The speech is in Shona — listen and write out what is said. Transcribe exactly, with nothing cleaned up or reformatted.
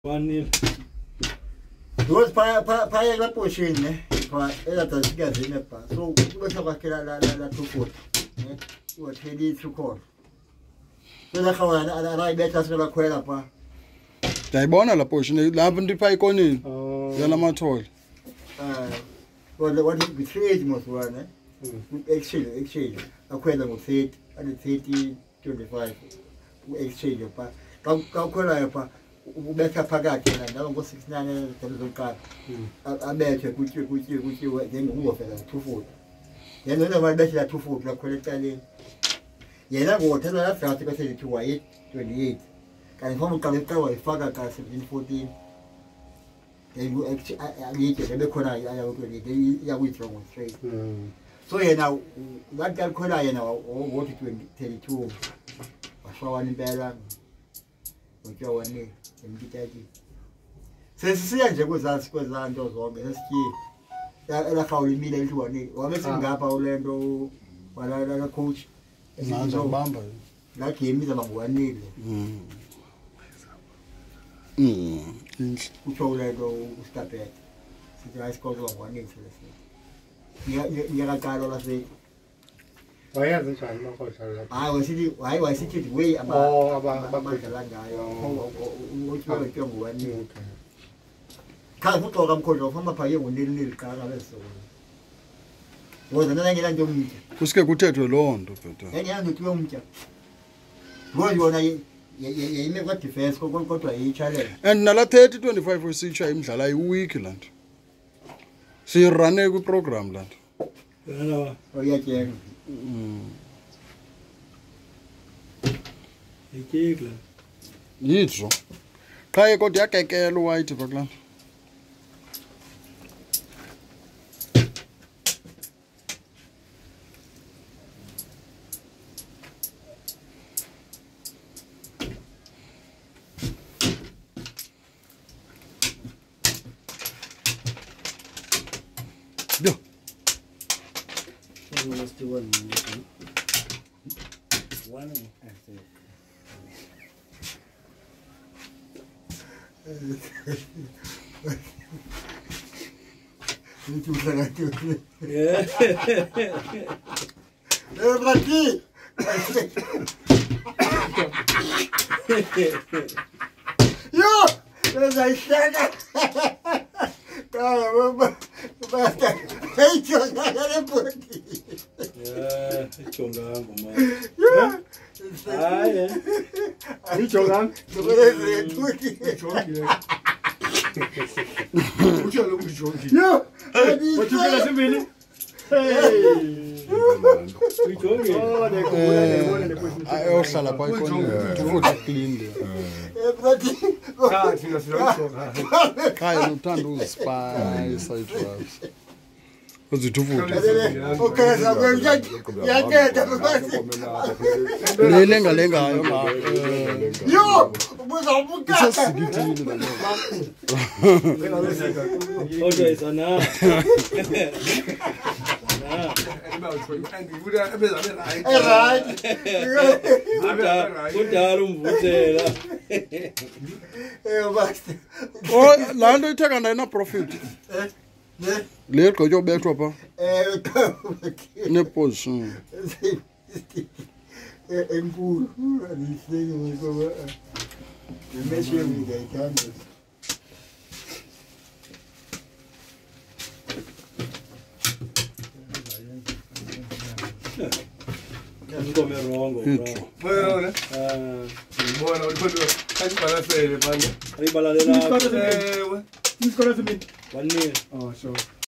one nil. Those paya paya la pushing, eh? Pa, ela tá chegando, né, pá? So, você vai querer lá lá lá tu for, né? O atende tu for. Ela kawa na na na beta sala kwela pa. Ndayibona la pushing lapho ndipha ikonini. Yala mathole. Ah, what what we trade most one, eh? Exchange, exchange. Akwela mo thirty, and thirty, twenty-five. Exchange pa. Ka ka kwela pa. Ubetha phakathi la ndawo ngo sixty-nine zomkaka abethe kuthi kuthi kuthi njengokufela two forty yena noma babethela two forty la khona eqaleni yena ngothela la fast ka thirty-two waye twenty-eight kanti ngoba uqale eqala wayifaka ka seventeen fourteen then you actually alithi bebe khona aya twenty-eight ya withdraw straight so yena that guy khona yena wothi thirty-two washawana impela ngokuya wani emkitaji sesisiya nje kuzasi kwezanto zonke sesithi ela khawula imile eliwani wabe singapha ulento wala la coach Manje ubamba la game izaba ngwanile mm mm inhle utho ulento uStabek sithi high school ngwanile selesi ngiyakaqala la se wayazi njani makhohlwa la hayi wasithi hayi wasithi way aba oh aba abadlala ngayo uthiwa ke ngwani kha futhi kamkhohlwa ufamba phake ngoneli neliqala leso ngoba nana ngela nje umtya kusike kuthethwe lo nto bhetha yena ngithi umtya ngoba yona yime kwa defense kodwa yi challenge and nala thirty twenty-five wesitsha imidlala iweek lanto sirane ku program lanto yena oyathenga mm ikekla yitho qhaye kodwa yakekela uwhite bakla yo let's do one one itu sangat tu ya eh berarti yo saya sana kalau basta itu sangat berarti ya chonga ngoma ya ah ya ni chonga berarti chonga ucha lo chonga yo Wachukela simbili. Hey. Uyijonge. Oh, nekubona nekubona nekubona. ayohlala pha ikona futhi clean le eh berarti cha thina silokusoka. qhaye nothanda uzispice ayidrugs uzithu futhi okay sakwenza yakhetha basi lelenga lengayo ma yo ubuzabuka isesikithini la Ojo isana. eh right Kudala umvuthela. eh basta oh la nto itheka ndayina profit eh ne le gqotyo ubethwa pha eh neposition eh enkulu alihleki ngoba imeshe ngiyayithanda Ngikome wrong bro. Bueno, Ah, bueno, ulikuwa kazi bana sele bana. ayibalalela. Eh, we. one nil. Oh, sure.